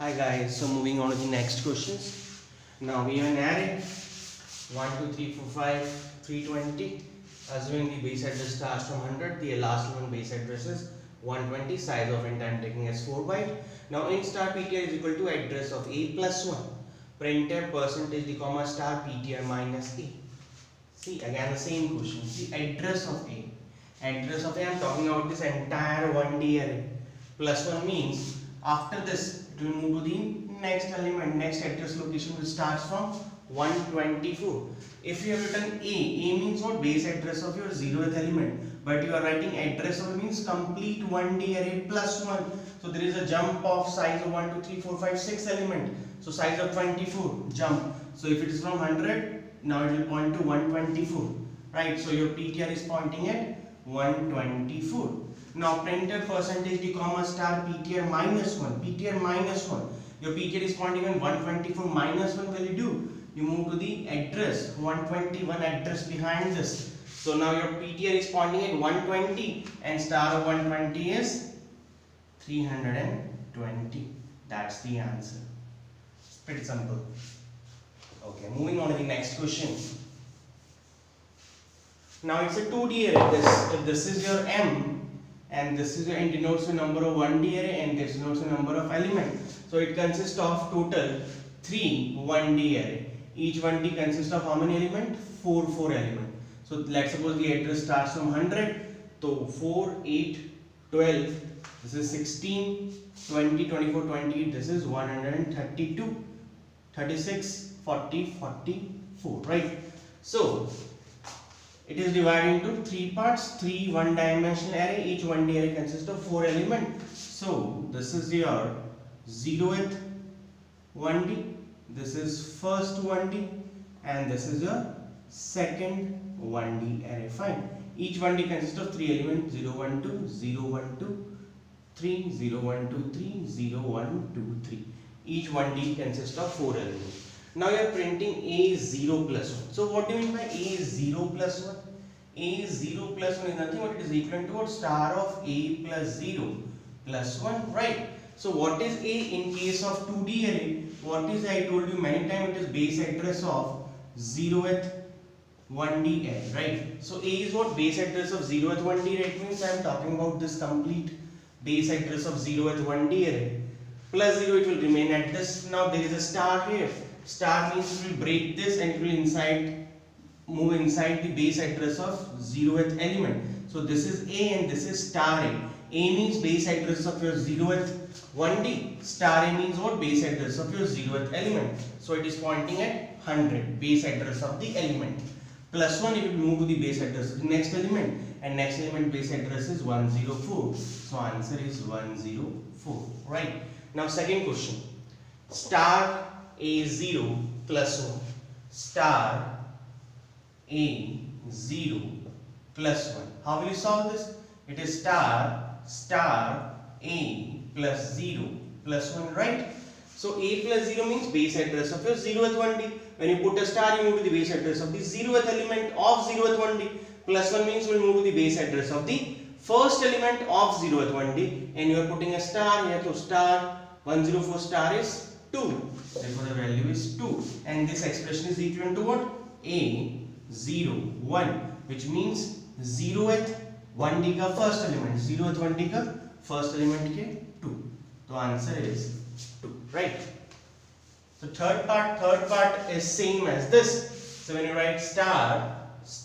Hi guys, so moving on to the next questions. Now we have an array 1, 2, 3, 4, 5, 320. Assuming the base address starts from 100, the last one base address is 120, size of int I am taking as 4 byte. Now int star ptr is equal to address of a plus 1. Printf percentage d comma star ptr minus a. See again the same question. See address of a. Address of a, I am talking about this entire 1D array. Plus 1 means after this it will move to the next element, next address location which starts from 124. If you have written A means what? Base address of your 0th element, but you are writing address of means complete 1D array plus 1. So there is a jump of size of 1, 2, 3, 4, 5, 6 element. So size of 24 jump. So if it is from 100, now it will point to 124, right? So your PTR is pointing at 124. Now printf percentage d comma star ptr minus 1. Ptr minus 1. Your ptr is pointing at 124 minus 1. What will you do? You move to the address 121 address behind this. So now your ptr is pointing at 120 and star of 120 is 320. That's the answer. It's pretty simple. Okay, moving on to the next question. Now it's a 2D array. If this is your M and this is your int denotes the number of 1D array and this denotes the number of elements. So it consists of total 3 1D array. Each 1D consists of how many elements? 4 elements. So let's suppose the address starts from 100. So 4, 8, 12. This is 16, 20, 24, 28. This is 132, 36, 40, 44. Right. So it is divided into 3 parts, 3 one-dimensional array. Each 1D array consists of 4 elements. So this is your 0th 1D, this is first 1D, and this is your second 1D array. Fine. Each 1D consists of 3 elements: 0, 1, 2, 0, 1, 2, 3, 0, 1, 2, 3, 0, 1, 2, 3. Each 1D consists of 4 elements. Now you are printing A0 plus 1. So what do you mean by A0 plus 1? A0 plus 1 is nothing but it is equivalent to what? Star of A plus 0 plus 1, right? So what is A in case of 2D array? What is I told you many times, it is base address of 0th 1D array, right? So A is what? Base address of 0th 1D array. It means I am talking about this complete base address of 0th 1D array. Plus 0, it will remain at this. Now there is a star here. Star means it will break this and it will move inside the base address of 0th element. So this is A and this is star A. A means base address of your 0th 1D. Star A means what? Base address of your 0th element. So it is pointing at 100, base address of the element. Plus 1, it will move to the base address of the next element, and next element base address is 104. So answer is 104, right? Now second question. Star A0 plus 1. Star A0 plus 1. How will you solve this? It is star A plus 0 plus 1, right? So A plus 0 means base address of your 0th 1D. When you put a star, you move to the base address of the 0th element of 0th 1D. Plus 1 means we will move to the base address of the first element of 0th 1D. And you are putting a star here. So star 104 star is 2. Therefore the value is 2. And this expression is equivalent to what? A01, which means 0th 1D का first element. 0th 1D का first element के 2. So answer is 2, right? So third part is same as this. So when you write star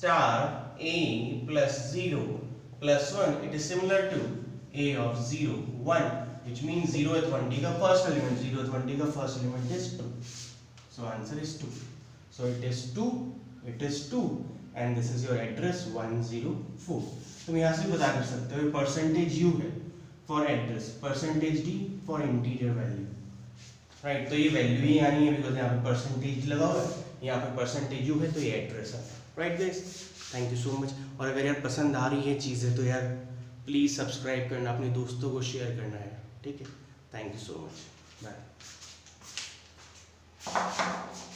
A plus 0 plus 1, it is similar to A of 0, 1, which means 0th 1D का first element. 0th 1D का first element is 2. So answer is 2. So it is 2, and this is your address 104. तुम यहाँ से पता कर सकते हो percentage U है for address, percentage D for integer value, right? तो ये वैल्यू ही आनी है बिकॉज यहाँ पे परसेंटेज लगा हुआ है, यहाँ पे परसेंटेज U है तो ये एड्रेस है, right guys? Thank you so much. और अगर यार पसंद आ रही है चीज़ें तो यार प्लीज़ सब्सक्राइब करना, अपने दोस्तों को शेयर करना है, ठीक है? Thank you so much, bye.